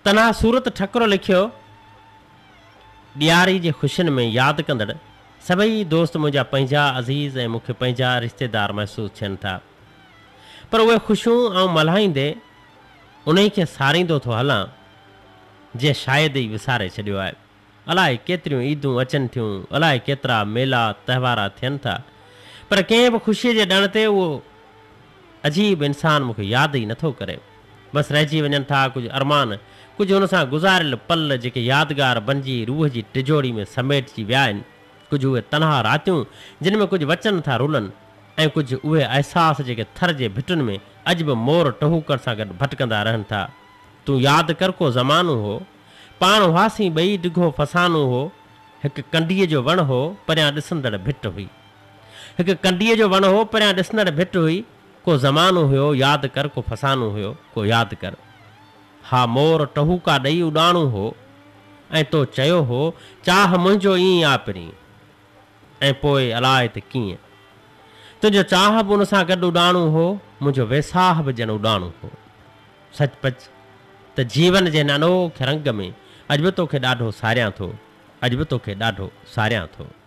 तना सूरत ठकरो लिखियो, ॾियारी जे ख़ुशियुनि में यादि कंदड़ सभई दोस्त मुंहिंजा पंहिंजा अज़ीज़ ऐं मूंखे पंहिंजा रिश्तेदार महसूसु थियनि था। पर उहे ख़ुशियूं ऐं मल्हाईंदे उन खे सारींदो थो हलां जे शायदि ई विसारे छॾियो आहे। अलाए केतिरियूं ईदूं अचनि थियूं, अलाए केतिरा मेला त्योहार थियनि था, पर कंहिं बि ख़ुशीअ जे ॾण ते उहो अजीब इंसानु मूंखे यादि ई नथो करे। बसि रहिजी वञनि था कुझु अरमान, कुझु हुन सां गुज़ारियल पल जेके यादगार बणिजी रूह जी टिजोड़ी में समेटिजी विया आहिनि। कुझु उहे तनहा रातियूं जिन में कुझु वचन था रुलनि, ऐं कुझु उहे अहसास जेके थर जे भिटुनि में अॼु बि मोर टहूकड़ सां गॾु भटकंदा रहनि था। तूं यादि कर को ज़मानो हो, पाण हुआसीं ॿई डिघो फसानो हो। हिकु कंडीअ जो वणु हो, परियां ॾिसंदड़ भिट हुई। हिकु कंडीअ जो वणु हो, परियां ॾिसंदड़ भिट हुई। को ज़मानो हुयो, यादि कर को फसानो हुयो, को यादि कर। हा मोर टहूका ॾेई उॾाणो हो, ऐं तो चयो हो चाह मुंहिंजो ईअं आपरी, ऐं पोइ अलाए त कीअं तुंहिंजो चाह बि उन सां गॾु उॾाणो हो, मुंहिंजो वेसाह बि ॼण उॾाणो हो। सचपच त जीवन जे अनोखे रंग में अॼु बि तोखे ॾाढो सारियां थो, अॼु बि तोखे ॾाढो सारियां थो।